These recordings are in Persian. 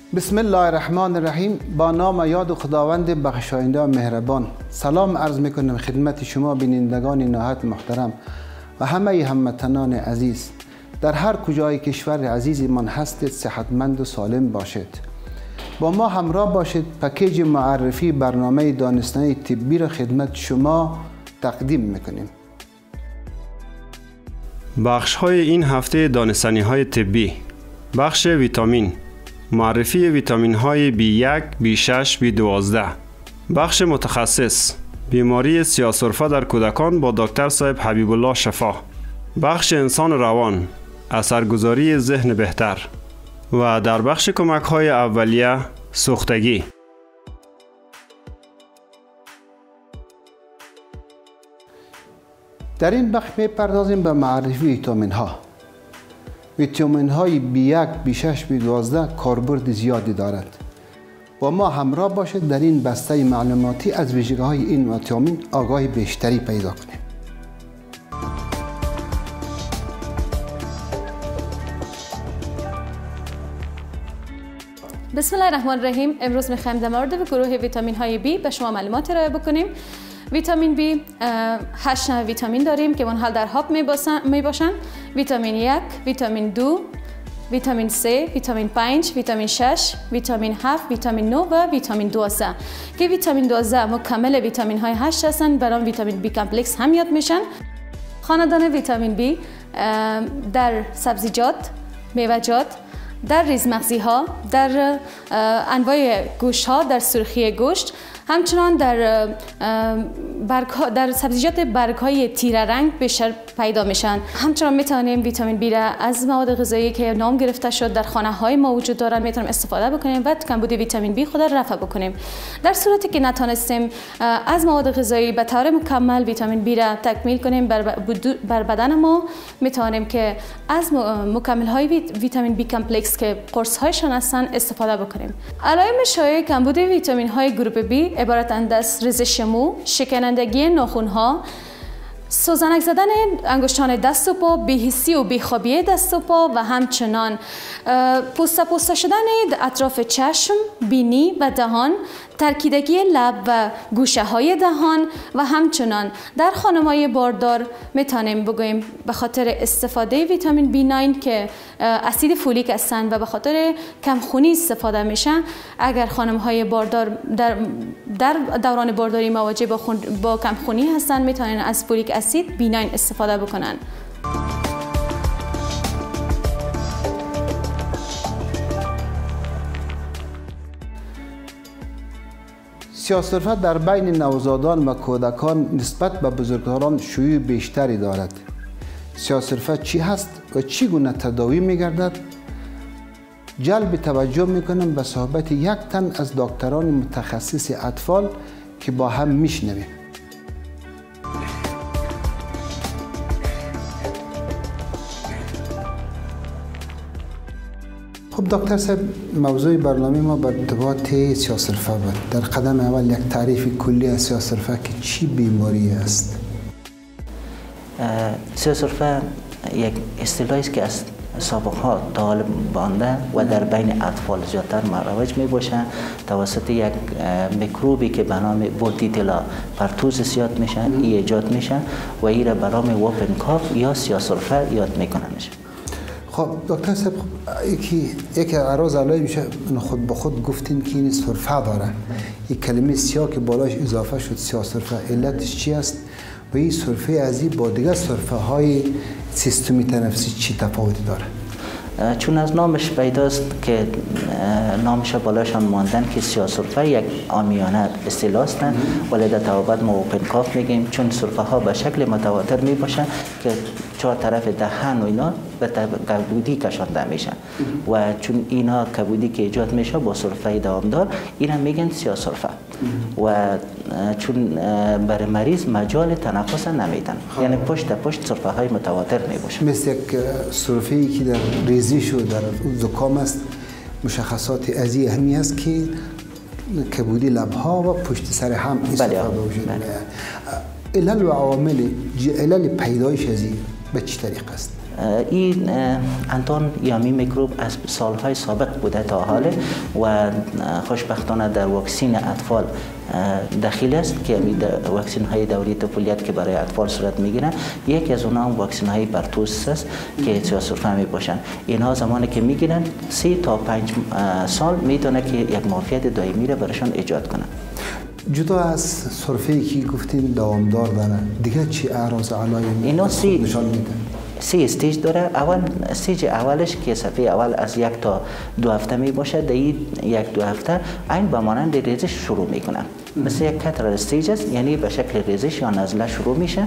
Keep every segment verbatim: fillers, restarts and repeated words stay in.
بسم الله الرحمن الرحیم. با نام یاد خداوند بخشاینده و مهربان. سلام عرض میکنم خدمت شما بینندگان نهایت محترم و همه هموطنان عزیز. در هر کجای کشور عزیز من هستید صحتمند و سالم باشید. با ما همراه باشید. پکیج معرفی برنامه دانستنی طبی را خدمت شما تقدیم میکنیم. بخش های این هفته دانستنی های طبی: بخش ویتامین، معرفی ویتامین های بی یک، بی شش، بی دوازده. بخش متخصص، بیماری سیاه‌سرفه در کودکان با دکتر صاحب حبیب الله شفا. بخش انسان روان، اثرگذاری ذهن بهتر. و در بخش کمک های اولیه، سوختگی. در این بخش میپردازیم به معرفی ویتامین ها. ویتامین های بی یک، بی شش، بی دوازده کاربرد زیادی دارد. با ما همراه باشید در این بسته معلوماتی از ویژگی های این ویتامین آگاهی بیشتری پیدا کنیم. بسم الله الرحمن الرحیم. امروز میخوایم در مورد گروه ویتامین های بی به شما معلومات ارائه بکنیم. ویتامین بی هشت نوع ویتامین داریم که منحل در حب می باشند. ویتامین یک، ویتامین دو، ویتامین سه، ویتامین پنج، ویتامین شش، ویتامین هفت، ویتامین نه و ویتامین دوازده که ویتامین دوازده مکمل ویتامین های هشت هستند. برام ویتامین بی کمپلکس هم یاد میشن. خاندان ویتامین بی در سبزیجات، میوه‌جات، در ریزمغزی ها، در انواع گوشت ها، در سرخی گوشت، همچنان در برگ ها، در سبزیجات برگ های تیره رنگ بیشتر پیدا میشن. همچنان میتونیم ویتامین بی را از مواد غذایی که نام گرفته شد در خانه های ما وجود دارن میتونیم استفاده بکنیم و کمبود ویتامین بی خود را رفع بکنیم. در صورتی که نتونستیم از مواد غذایی به طور مکمل ویتامین بی را تکمیل کنیم بر بدن ما، میتونیم که از مکمل های ویتامین بی کمپلکس که قرص هایشان هستن استفاده بکنیم. علائم شایع کمبود ویتامین های گروپ بی عبارتند از ریزش مو، شکنندگی ناخن ها، سوزنک زدن انگشتان دست و پا، بی‌حسی و بیخوابی دست و پا و همچنان پوسته پوسته شدن اطراف چشم، بینی و دهان، ترکیدگی لب و گوشه های دهان و همچنان در خانم‌های باردار میتونیم بگوییم به خاطر استفاده ویتامین بی نه که اسید فولیک هستند و به خاطر کمخونی استفاده میشن. اگر خانم‌های باردار در, در دوران بارداری مواجه با, خون با کمخونی هستند میتونن از فولیک اسید بی نه استفاده بکنن. سیاه‌سرفه در بین نوزادان و کودکان نسبت به بزرگسالان شیوع بیشتری دارد. سیاه‌سرفه چی هست و چگونه تداوی می‌گردد؟ جلب توجه می‌کنم به صحبت یک تن از دکتران متخصص اطفال که با هم میشنویم. خب دکتر صاحب، موضوع برنامه ما به ارتباط سیاه‌سرفه بود. در قدم اول یک تعریف کلی از سیاه‌سرفه که چی بیماری است؟ سیاه‌سرفه یک اصطلاحی است که از سابقها تا حال بانده و در بین اطفال زیادتر مروج می باشه. توسط یک میکروبی که به نام بولتیتلا پرتوز زیاد میشه ای ایجاد میشه و این را به نام ووپن کاف یا سیاه‌سرفه یاد میکننش. خب دکتر صاحب، یکی یک عرض علای میشه خود به خود گفتین که این سرفه داره. یک کلمه سیاه که بالاش اضافه شد سیاه‌سرفه، علتش چی است و این سرفه از این با دیگر سرفه های سیستمی تنفسی چی تفاوتی داره؟ چون از نامش پیداست که نامش بالاشان ماندن که سیاه‌سرفه یک عامیانه اصطلاح هستند، ولی در توابط ما اوپن کاف میگیم چون سرفه ها به شکل متواتر می باشن که چهار طرف دهن و اینا به کبودی کشانده میشن و چون اینا کبودی که ایجاد میشه با سرفه دوامدار اینا میگن سیاه‌سرفه و چون برای مریض مجال تنفس نمیدن، یعنی پشت پشت سرفه های متواتر می باشن. مثل یک سرفه ای که در ریزش و در زکام است، مشخصات از این همی است که کبودی لبها و پشت سر هم استفاده وجود دارد. علل و عوامل علل پیدایش از این به چه طریق است؟ این انتان یا می میکروب از سالهای سابق بوده تا حال و خوشبختانه در واکسین اطفال داخل است که واکسین های دوری طفولیت که برای اطفال صورت میگیرن. یکی از اونها هم واکسین های پرتوس است که سیاه‌سرفه می باشن. اینها زمانی که میگیرن سه تا پنج سال میتونه که یک معافیت دائمی را برایشان ایجاد کنه. جدا از سرفه‌ای که گفتین دوامدار داره، دیگه چی اعراض علائم اینا سی نشان میده؟ سی استیج داره. اول استیج اولش که صفحه اول از یک تا دو هفته می باشه، در این یک دو هفته این به مانند ریزش شروع میکنه. مثل یک کاترال استیج است، یعنی به شکل ریزش یا نزله شروع میشه.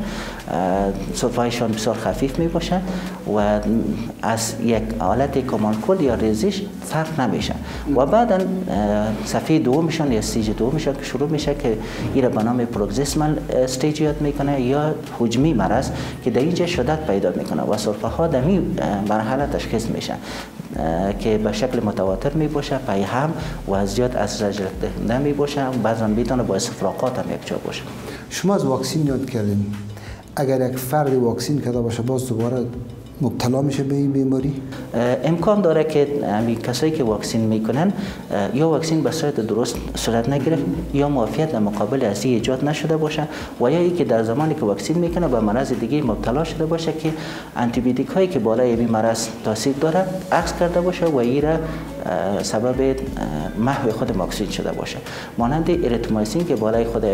سرفه‌شان بسیار خفیف می باشه و از یک حالت کمان کل یا ریزش فرق نمیشه. و بعدا صفحه دومشان یا استیج دومشان که شروع میشه که این به نام پروگزیسمال استیج یاد میکنه یا حجمی مرض که در اینجا شدت پیدا میکنه و سرفه ها در این مرحله تشخیص میشه که به شکل متواتر می باشه، پای هم و زیاد از زجر دهنده می باشه، بعضا میتونه با استفراغات هم یک جا باشه. شما از واکسین یاد کردین، اگر یک فرد واکسین کرده باشه باز دوباره مبتلا میشه به این بیماری؟ امکان داره که همین کسایی که واکسین میکنن یا واکسین به صورت درست صورت نگرفت یا معافیت در مقابل از این ایجاد نشده باشه و یا اینکه در زمانی که واکسین میکنه به مرض دیگه مبتلا شده باشه که آنتی بیوتیک هایی که بالای این مرض تاثیر داره عکس کرده باشه و این را سبب محو خود واکسین شده باشه. مانند اریترومایسین که بالای خود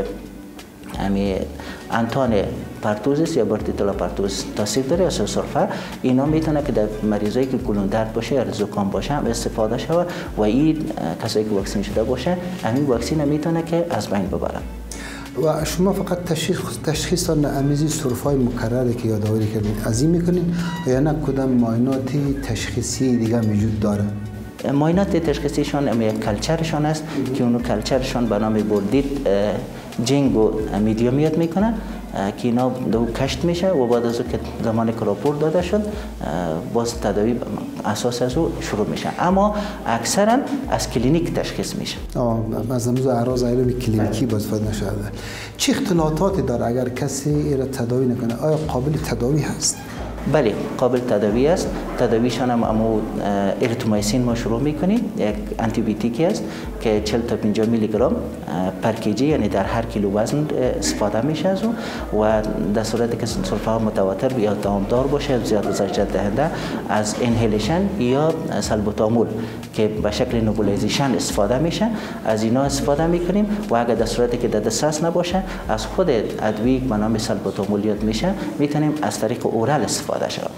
همین انتان پرتوزیس یا برتیتولا پرتوز تاثیر داره یا سرفه، اینا میتونه که در مریضایی که گلون درد باشه یا زکام باشه هم استفاده شود و این کسایی که واکسین شده باشه همین واکسین میتونه که از بین ببره. و شما فقط تشخیص تشخیص امیزی سرفه‌های مکرری که یادآوری کردین از این میکنین یا نه کدام معاینات تشخیصی دیگه موجود داره؟ معاینات تشخیصیشان یک کلچرشان است که اونو کلچرشان به نام بردید جنگ و میدیوم یاد میکنه که اینا دو کشت میشه و بعد از که زمان که راپورت داده شد باز تداوی اساس از او شروع میشه، اما اکثرا از کلینیک تشخیص میشه. آه از امروز اعراض علمی کلینیکی باز فاید نشده. چه اختلاطاتی داره اگر کسی ایره تداوی نکنه؟ آیا قابل تداوی هست؟ بله قابل تداوی است. تداویشان هم امو اریترومایسین ما شروع میکنیم، یک آنتی بیوتیکی است که چهل تا پنجاه میلی گرم پر کیجی یعنی در هر کیلو وزن استفاده میشه از او و در صورتی که سرفه ها متواتر یا دوامدار باشه زیاد زجر دهنده از انهیلیشن یا سلبوتامول که به شکل نوبولیزیشن استفاده میشه از اینا استفاده میکنیم و اگر در صورتی که در دسترس نباشه از خود ادویه به نام سلبوتامول یاد میشه میتونیم از طریق اورال استفاده شود.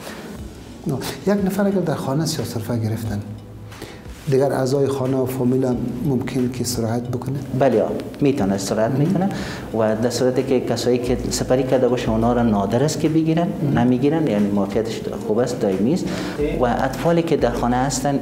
یک نفر اگر در خانه سیاه‌سرفه گرفتن دیگر اعضای خانه و فامیل هم ممکن که استراحت بکنه؟ بله میتونه استراحت میکنه و در صورتی که کسایی که سپری کرده باشه اونا را نادر است که بگیرن نمیگیرن، یعنی معافیتش خوب است دائمی است و اطفالی که در خانه هستن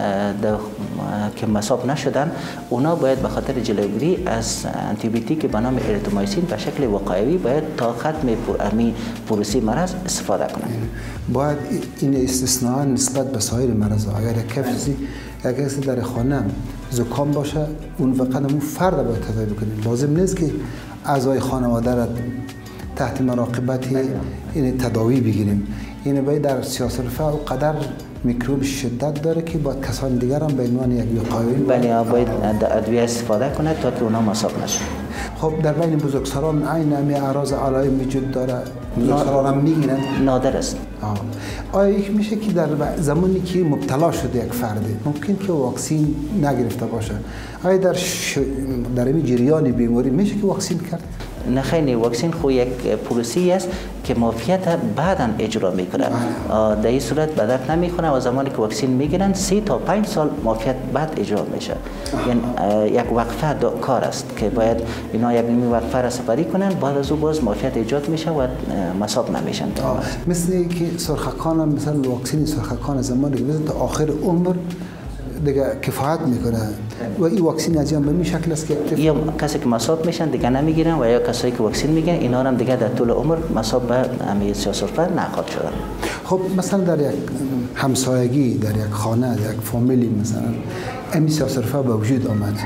که مصاب نشدن اونا باید به خاطر جلوگیری از آنتی بیوتیک به نام اریترومایسین به شکل وقایوی باید تا ختم امی پروسی مرض استفاده کنند. باید این استثناء نسبت به سایر مرض ها اگر کسی اگر کسی در خانه زکام باشه اون فقط اون فرد باید تداوی بکنیم، لازم نیست که اعضای خانواده را تحت مراقبت این تداوی بگیریم. این باید در سیاه‌سرفه و قدر میکروب شدت داره که باید کسان دیگر هم به عنوان یک وقایوی بله باید ادویه استفاده کنه تا که اونا مصاب نشه. خب در بین بزرگسالان عین همین اعراض علائم وجود داره؟ بزرگسالان هم میگیرن؟ نادر است. آه. آیا یک میشه که در زمانی که مبتلا شده یک فرد ممکن که واکسین نگرفته باشه، آیا در ش... در این جریان بیماری میشه که واکسین کرد؟ نه خیلی، واکسین خو یک پروسی است که معافیت بعدا اجرا میکنه. در این صورت به درد نمیخونه و زمانی که واکسین میگیرن سه تا پنج سال معافیت بعد اجرا میشه. یعنی یک وقفه کار است که باید اینا یک نیمه وقفه را سپری کنن، بعد از او باز معافیت ایجاد میشه و مصاب نمیشن. مثل که سرخکان هم مثلا واکسین سرخکان زمانی که تا آخر عمر دیگه کفایت میکنه و این واکسین از به این شکل است که یا کسی که مصاب میشن دیگه نمیگیرن و یا کسایی که واکسین میگیرن اینا هم دیگه در طول عمر مصاب به همین سیاه‌سرفه نخواهد شدن. خب مثلا در یک همسایگی در یک خانه در یک فامیلی مثلا همین سیاه‌سرفه به وجود آمد،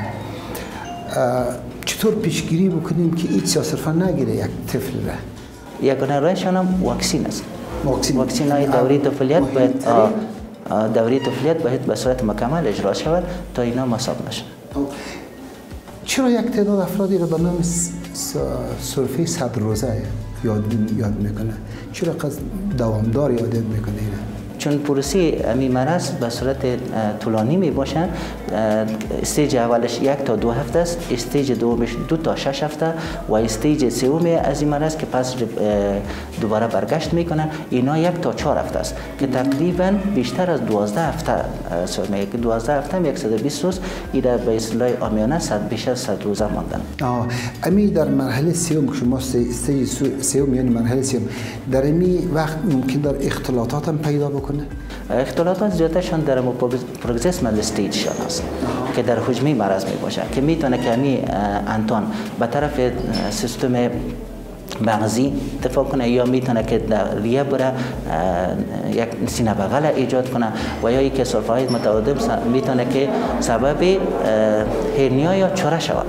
چطور پیشگیری بکنیم که این سیاه‌سرفه نگیره یک طفل را؟ یگانه راهشان هم واکسین است. واکسین های دوره طفولیت باید دوره طفولیت باید به صورت مکمل اجرا شود تا اینا مصاب نشن. چرا یک تعداد افرادی را به نام سرفه صد روزه یاد یاد میکنه؟ چرا قصد دوامدار یاد میکنه اینا؟ چون پروسه امی مرض به صورت طولانی می باشن. استیج اولش یک تا دو هفته است، استیج دومش دو تا شش هفته و استیج سوم از این مرض که پس دوباره برگشت میکنن اینا یک تا چهار هفته است که تقریبا بیشتر از دوازده هفته سرمایه که دوازده هفته هم صد و بیست روز اینا به اصطلاح عامیانه صد بیش از صد روزه ماندن. آه امی در مرحله سوم که شما استیج سوم یعنی مرحله سوم در امی وقت ممکن در اختلاطات هم پیدا بکنه؟ اختلالات زیادتشان در پروگرسیو استیجشان است که در حجمی مرض می باشه که میتونه که همی انتان به طرف سیستم مغزی دفاع کنه یا میتونه که در ریه بره یک سینه بغل ایجاد کنه و یا یک سرفه های متعادل میتونه که سبب هرنیا یا چاره شود.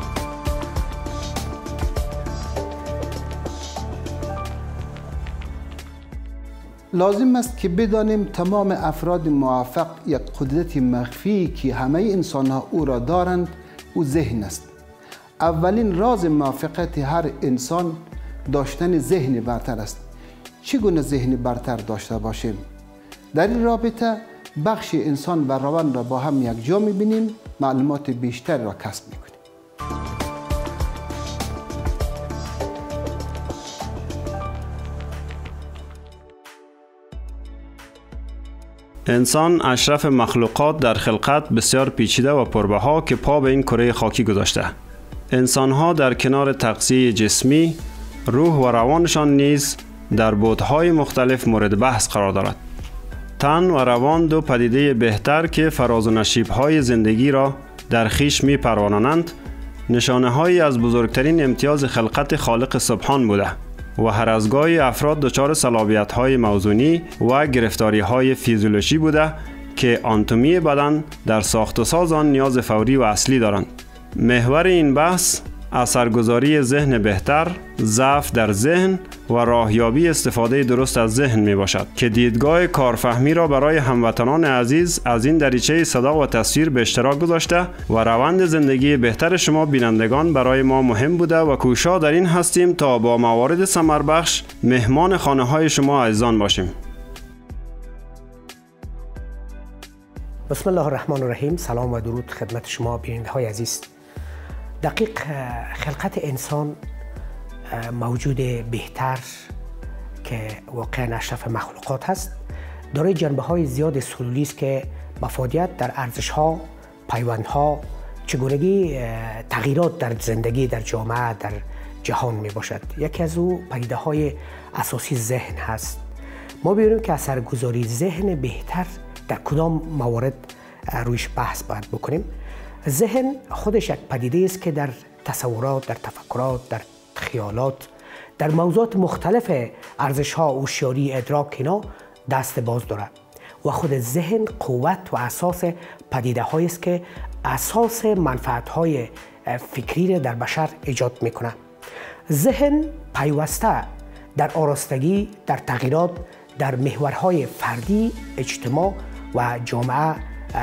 لازم است که بدانیم تمام افراد موفق یک قدرت مخفی که همه انسان ها او را دارند او ذهن است. اولین راز موفقیت هر انسان داشتن ذهن برتر است. چگونه ذهن برتر داشته باشیم؟ در این رابطه بخش انسان و روان را با هم یک جا می‌بینیم، معلومات بیشتر را کسب می‌کنیم. انسان اشرف مخلوقات در خلقت بسیار پیچیده و پربها که پا به این کره خاکی گذاشته. انسان‌ها در کنار تغذیه جسمی، روح و روانشان نیز در بعدهای مختلف مورد بحث قرار دارد. تن و روان دو پدیده بهتر که فراز و نشیب‌های زندگی را در خویش می‌پرورانند، نشانه‌هایی از بزرگترین امتیاز خلقت خالق سبحان بوده و هر از گاهی افراد دچار صلابیت‌های موضوعی و گرفتاری‌های فیزیولوژی بوده که آناتومی بدن در ساخت و ساز آن نیاز فوری و اصلی دارند. محور این بحث اثرگذاری ذهن بهتر، ضعف در ذهن و راهیابی استفاده درست از ذهن می باشد که دیدگاه کارفهمی را برای هموطنان عزیز از این دریچه صدا و تصویر به اشتراک گذاشته و روند زندگی بهتر شما بینندگان برای ما مهم بوده و کوشا در این هستیم تا با موارد ثمربخش مهمان خانه های شما عزیزان باشیم. بسم الله الرحمن الرحیم. سلام و درود خدمت شما بیننده های عزیز. دقیق خلقت انسان موجود بهتر که واقعا اشرف مخلوقات هست دارای جنبه های زیاد سلولی است که مفادیت در ارزش ها، پیوند ها، چگونگی تغییرات در زندگی در جامعه در جهان می باشد. یکی از او پدیده های اساسی ذهن هست. ما ببینیم که اثرگذاری ذهن بهتر در کدام موارد رویش بحث باید بکنیم. ذهن خودش یک پدیده است که در تصورات، در تفکرات، در خیالات، در موضوعات مختلف ارزش‌ها، هوشیاری، ادراک اینا دست باز دارد و خود ذهن قوت و اساس پدیده‌هایی است که اساس منفعت‌های فکری در بشر ایجاد می‌کند. ذهن پیوسته در آراستگی، در تغییرات، در محورهای فردی، اجتماع و جامعه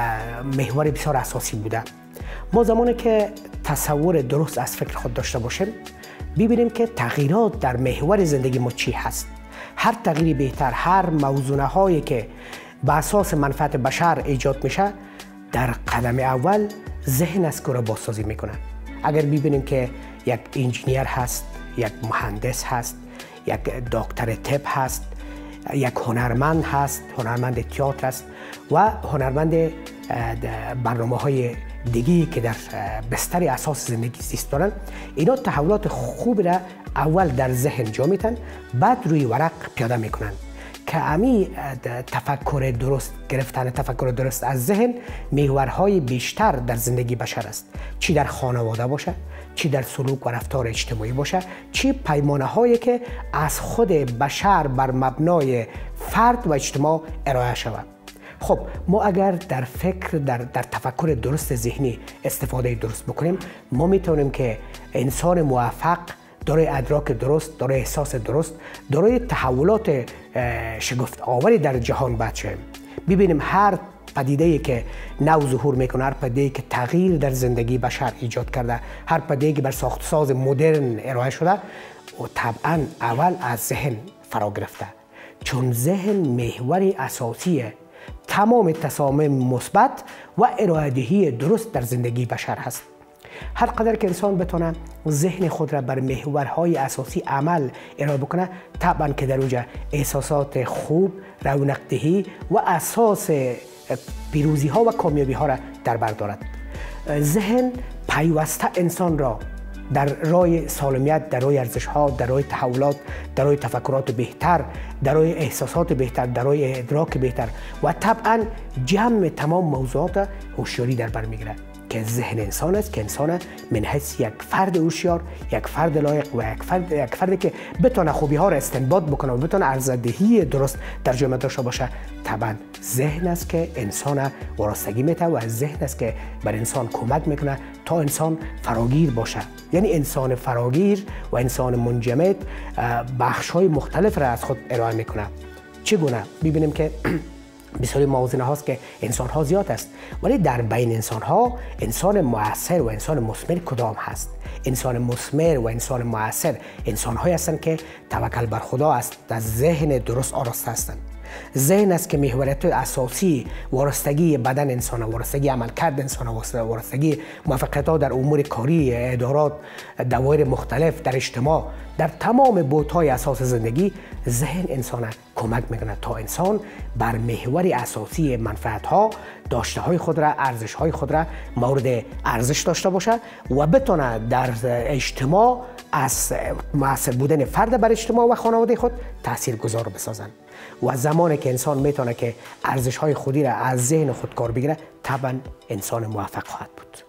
محور بسیار اساسی بوده. ما زمانی که تصور درست از فکر خود داشته باشیم ببینیم که تغییرات در محور زندگی ما چی هست. هر تغییری بهتر، هر موضوعه هایی که به اساس منفعت بشر ایجاد میشه در قدم اول ذهن است که را بازسازی میکنه. اگر ببینیم که یک انجینیر هست، یک مهندس هست، یک دکتر طب هست، یک هنرمند هست، هنرمند تئاتر است و هنرمند برنامه های دیگی که در بستر اساس زندگی زیست دارن، اینا تحولات خوب را اول در ذهن جا میتن، بعد روی ورق پیاده میکنن که امی تفکر درست گرفتن تفکر درست از ذهن محورهای بیشتر در زندگی بشر است. چی در خانواده باشه، چی در سلوک و رفتار اجتماعی باشه، چی پیمانه هایی که از خود بشر بر مبنای فرد و اجتماع ارائه شود. خب ما اگر در فکر در, در تفکر درست ذهنی استفاده درست بکنیم، ما میتونیم که انسان موفق دارای ادراک درست، دارای احساس درست، دارای تحولات شگفت آوری در جهان بچه. ببینیم هر پدیده‌ای که نو ظهور میکنه، هر پدیده‌ای که تغییر در زندگی بشر ایجاد کرده، هر پدیده‌ای که بر ساخت ساز مدرن ارائه شده و طبعا اول از ذهن فرا گرفته، چون ذهن محور اساسی تمام تصامیم مثبت و ارائه‌دهی درست در زندگی بشر هست. هر قدر که انسان بتونه ذهن خود را بر محورهای اساسی عمل ارائه بکنه، طبعا که در اونجا احساسات خوب، رونق‌دهی و اساس پیروزی ها و کامیابی ها را در بر دارد. ذهن پیوسته انسان را در راه سالمیت، در راه ارزش ها، در راه تحولات، در راه تفکرات بهتر، در راه احساسات بهتر، در راه ادراک بهتر و طبعا جمع تمام موضوعات هوشیاری در بر میگیرد که ذهن انسان است که انسان من حیث یک فرد هوشیار، یک فرد لایق و یک فرد یک فردی که بتونه خوبی ها را استنباط بکنه و بتونه ارزیابی درست در جامعه داشته باشه، طبعا ذهن است که انسان وارستگی میده و ذهن است که بر انسان کمک میکنه تا انسان فراگیر باشه. یعنی انسان فراگیر و انسان منجمد بخش های مختلف را از خود ارائه میکنه. چگونه؟ ببینیم که بسیاری موازنه هاست که انسان ها زیاد است، ولی در بین انسان ها انسان مؤثر و انسان مثمر کدام هست؟ انسان مثمر و انسان مؤثر انسان هایی هستند که توکل بر خدا است، در ذهن درست آراسته هستند. ذهن است که محوریت اساسی وارستگی بدن انسان، وارستگی عملکرد انسان، وارستگی موفقیت ها در امور کاری، ادارات، دوایر مختلف، در اجتماع، در تمام بوت‌های اساس زندگی ذهن انسان کمک میکنه تا انسان بر محور اساسی منفعت‌ها، داشته‌های خود را، ارزش‌های خود را مورد ارزش داشته باشه و بتونه در اجتماع از مؤثر بودن فرد بر اجتماع و خانواده خود تاثیرگذار بسازند. و زمانی که انسان میتونه که ارزش‌های خودی را از ذهن خود کار بگیره، طبعا انسان موفق خواهد بود.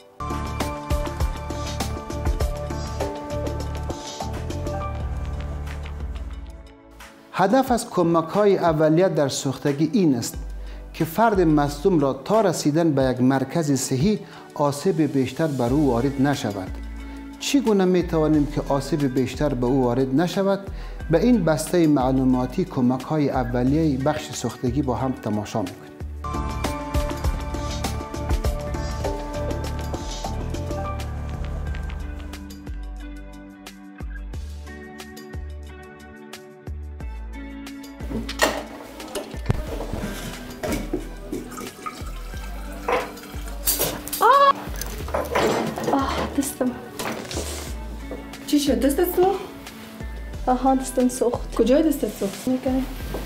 هدف از کمک‌های اولیت در سوختگی این است که فرد مصدوم را تا رسیدن به یک مرکز صحی آسیب بیشتر بر او وارد نشود. چگونه می توانیم که آسیب بیشتر به او وارد نشود؟ به این بسته معلوماتی کمک‌های اولیه بخش سوختگی با هم تماشا می‌کنیم. دستم چی شد؟ دستت سوخت؟ آها دستم سوخت. کجای دستت سوخت؟ میکنه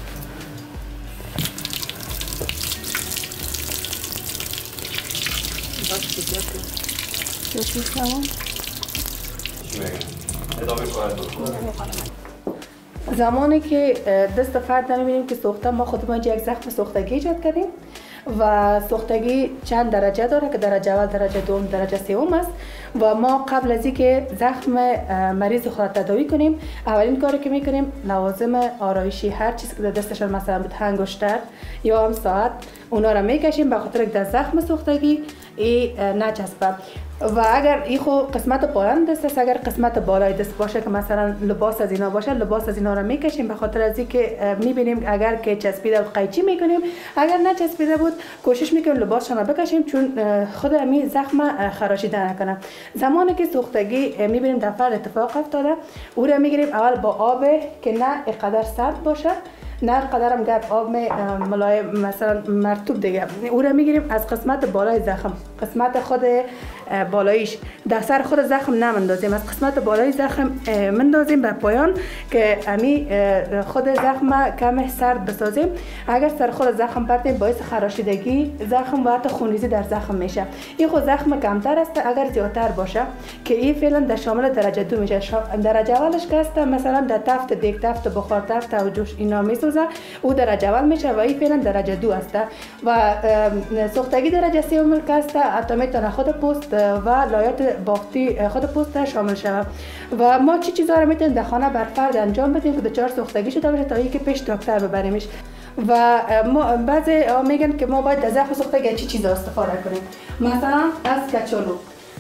زمانی که دست فرد نمیبینیم که سوخته، ما خودمون یک زخم سوختگی ایجاد کردیم و سوختگی چند درجه داره که درجه اول، درجه دوم، درجه سوم است و ما قبل از اینکه زخم مریض خود تداوی کنیم، اولین کاری که میکنیم لوازم آرایشی، هر چیزی که در دستشان مثلا بود، انگشتر یا هم ساعت، اونا را میکشیم به خاطر که در زخم سوختگی ای نچسبه. و اگر این خو قسمت پایان دست است، اگر قسمت بالای دست باشه که مثلا لباس از اینا باشه، لباس از اینا را میکشیم به خاطر از اینکه میبینیم اگر که چسبیده بود قیچی میکنیم، اگر نچسبیده بود کوشش میکنیم لباسشون را بکشیم چون خود همین زخم خراشیده نکنه. زمانی که سوختگی میبینیم در فرد اتفاق افتاده، او را میگیریم اول با آب که نه اینقدر سرد باشه، نه قدرم گرم، آب ملایم مثلا مرطوب دیگه، او را میگیریم از قسمت بالای زخم، قسمت خود بالاییش، در سر خود زخم نمندازیم، از قسمت بالای زخم مندازیم به پایان که امی خود زخم کم سرد بسازیم. اگر سر خود زخم پرتیم باعث خراشیدگی زخم و حتی خونریزی در زخم میشه. این خود زخم کمتر است، اگر زیادتر باشه که این فعلا در شامل درجه دو میشه. درجه اولش که است مثلا در تفت دیگ، تفت بخار، تفت و جوش اینا میسوزه، او درجه اول میشه و این فعلا درجه دو است. و سوختگی درجه سوم که است حتی میتونه خود پوست و لایات بافتی خود پوست شامل شود. و ما چی چیزا رو میتونیم در خانه بر فرد انجام بدیم که دچار سوختگی شده باشه تا اینکه پیش دکتر ببریمش. و ما بعضی میگن که ما باید در زخم سوختگی چی چیزا استفاده کنیم، مثلا از کچالو.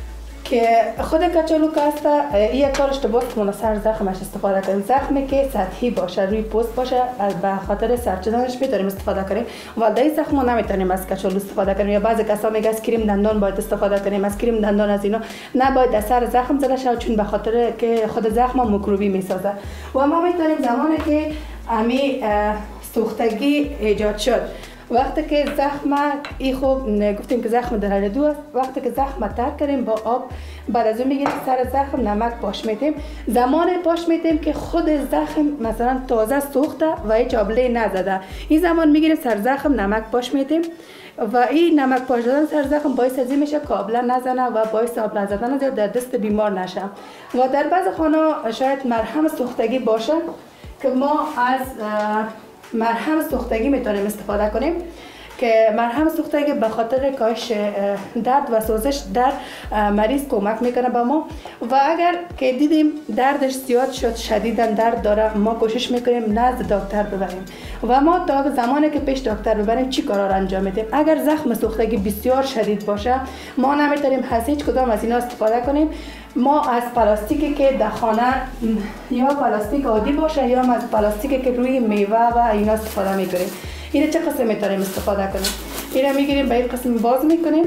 که خود کچالو که هست یک کار اشتباه که ما سر زخمش استفاده کنیم. زخمی که سطحی باشه روی پوست باشه به خاطر سرچدنش میتونیم استفاده کنیم، ولی در این زخم ما نمیتونیم از کچالو استفاده کنیم. یا بعضی کسا میگه از کریم دندان باید استفاده کنیم، از کریم دندان از اینا نباید در سر زخم زده شود، چون به خاطر که خود زخم میکروبی میسازه. و ما میتونیم زمانی که امی سوختگی ایجاد شد، وقتی که زخم ای خوب گفتیم که زخم درجه دو است، وقتی که زخم تر کردیم با آب، بعد از اون میگیم سر زخم نمک پاش میتیم. زمان پاش میتیم که خود زخم مثلا تازه سوخته و هیچ آبله نزده، این زمان میگیریم سر زخم نمک پاش میتیم و این نمک پاش دادن سر زخم باعث از این میشه که آبله نزنه و باعث آبله زدن زیاد در دست بیمار نشه. و در بعض خانه شاید مرهم سوختگی باشه که ما از مرهم سوختگی میتونیم استفاده کنیم، که مرهم سوختگی به خاطر کاهش درد و سوزش در مریض کمک میکنه به ما. و اگر که دیدیم دردش زیاد شد، شدیداً درد داره، ما کوشش میکنیم نزد دکتر ببریم. و ما تا زمانی که پیش دکتر ببریم چی کارا را انجام میدیم؟ اگر زخم سوختگی بسیار شدید باشه، ما نمیتونیم از هیچ کدام از اینا استفاده کنیم. ما از پلاستیکی که در خانه یا پلاستیک عادی باشه یا از پلاستیکی که روی میوه و اینا استفاده میکنیم. اینه چه قسم میتونیم استفاده کنیم؟ اینه میگیریم به این قسم باز میکنیم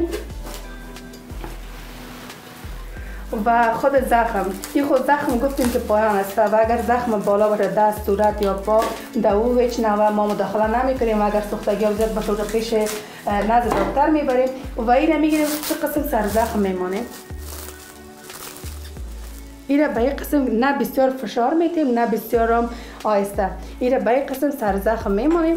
و خود زخم، این خود زخم گفتیم که پایان است و اگر زخم بالا باشه دست، صورت یا پا، در او هیچ نوع ما مداخله نمی کنیم. اگر سوختگی ها زیاد باشه پیش نزد دکتر میبریم و اینه میگیریم چه قسم سر زخم میمانیم. اینه به این قسم نه بسیار فشار میتیم نه بسیار هم آهسته، اینه به این قسم سر زخم میمانیم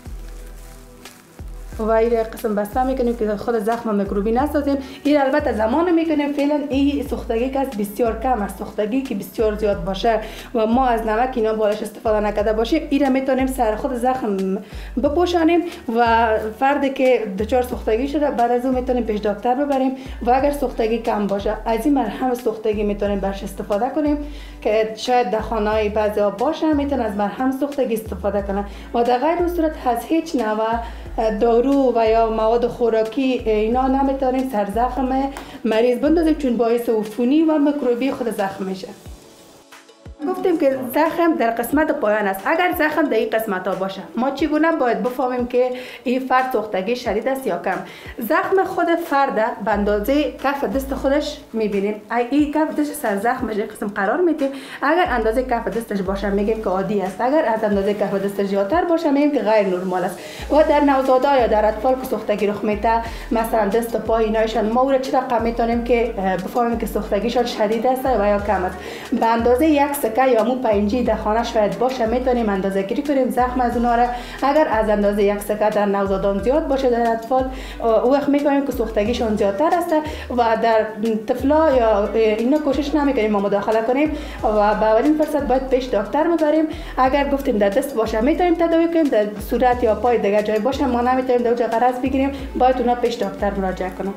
و این قسم بسته میکنیم که خود زخم میکروبی نسازیم. این البته زمان میکنیم فعلا این سوختگی که بسیار کم است، سوختگی که بسیار زیاد باشه و ما از نمک اینا بالش استفاده نکرده باشیم، این میتونیم سر خود زخم بپوشانیم و فردی که دچار سوختگی شده بعد از اون میتونیم پیش دکتر ببریم و اگر سوختگی کم باشه از این مرهم سوختگی میتونیم برش استفاده کنیم که شاید در خانه‌های بعضیا باشه، میتونن از مرهم سوختگی استفاده کنن و در غیر اون صورت از هیچ نوع دارو و یا مواد خوراکی اینا نمیتونیم سر زخم مریض بندازیم، چون باعث عفونی و میکروبی خود زخم میشه. گفتیم که زخم در قسمت پایان است. اگر زخم در این قسمت ها باشه، ما چگونه باید بفهمیم که این فرد سوختگی شدید است یا کم؟ زخم خود فرد به اندازه کف دست خودش میبینیم. این کف دست سر زخمش قسم قرار میدیم. اگر اندازه کف دستش باشه میگیم که عادی است، اگر از اندازه کف دستش زیادتر باشه میگیم که غیر نرمال است. و در نوزادها یا در اطفال که سوختگی رخ میده، مثلا دست و پای اینایشان، ما او چه رقم میتونیم که بفهمیم که سوختگیشان شدید است و یا کم است؟ به اندازه یک سکه یا مو پنجی در خانه شاید باشه میتونیم اندازه گیری کنیم زخم از اونها را. اگر از اندازه یک سکه در نوزادان زیاد باشه در اطفال، او وقت میفهمیم که سوختگیشون زیادتر است و در طفلا یا اینا کوشش نمیکنیم ما مداخله کنیم و با اولین فرصت باید پیش دکتر ببریم. اگر گفتیم در دست باشه میتونیم تداوی کنیم، در صورت یا پای دیگه جای باشه ما نمیتونیم در اونجا قرض بگیریم، باید اونا پیش دکتر مراجعه کنیم.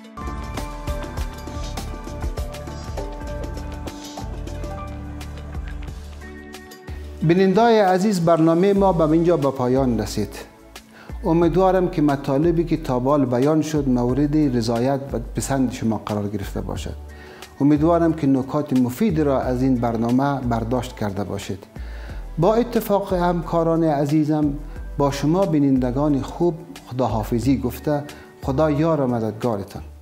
بیننده‌های عزیز، برنامه ما به اینجا به پایان رسید. امیدوارم که مطالبی که تا بال بیان شد مورد رضایت و پسند شما قرار گرفته باشد. امیدوارم که نکات مفید را از این برنامه برداشت کرده باشید. با اتفاق همکاران عزیزم با شما بینندگان خوب خداحافظی گفته، خدا یار و مددگارتان.